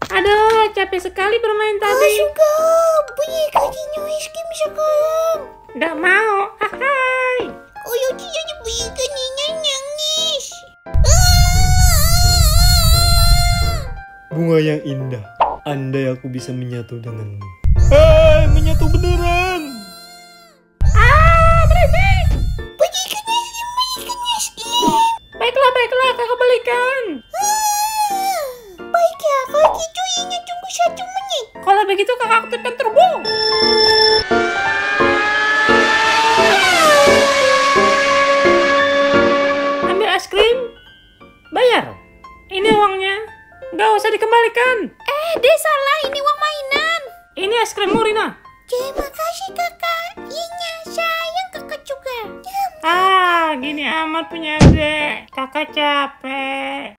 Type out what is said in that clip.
Aduh, capek sekali bermain tadi. Suka, beli kakinya es krim sekarang. Nggak mau. Hai. Kalau tidak dibelikan Nina nangis. Bunga yang indah, andai aku bisa menyatu denganmu. Menyatu beneran. Berisik. Belikan es krim. Baiklah, kakak belikan. Baiklah, kalau gitu Nina tunggu 1 menit. Kalau begitu kakak aktifkan turbo. Ambil es krim, bayar. Ini uangnya, nggak usah dikembalikan. Dia salah, ini uang mainan. Ini es krimmu, Rina. Terima kasih kakak. Nina sayang kakak juga. Gini amat punya adek. Kakak capek.